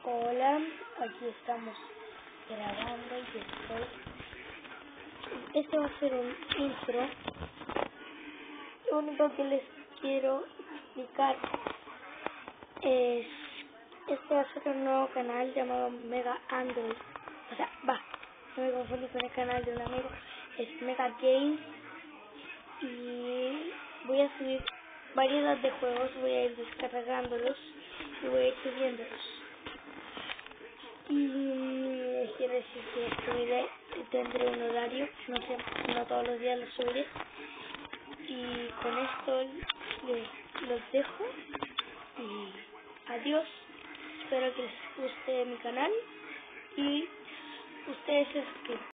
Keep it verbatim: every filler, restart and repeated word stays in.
Hola, aquí estamos grabando y estoy. Este va a ser un intro. Lo único que les quiero explicar es este va a ser un nuevo canal llamado Mega Android. O sea, va, no me confundo con el canal de un amigo. Es Mega Games y voy a subir variedad de juegos, voy a ir descargándolos y voy a ir subiéndolos. Y quiero decir que subiré, tendré un horario, no sé, no todos los días lo subiré. Y con esto les los dejo y adiós. Espero que les guste mi canal y ustedes se suscriban.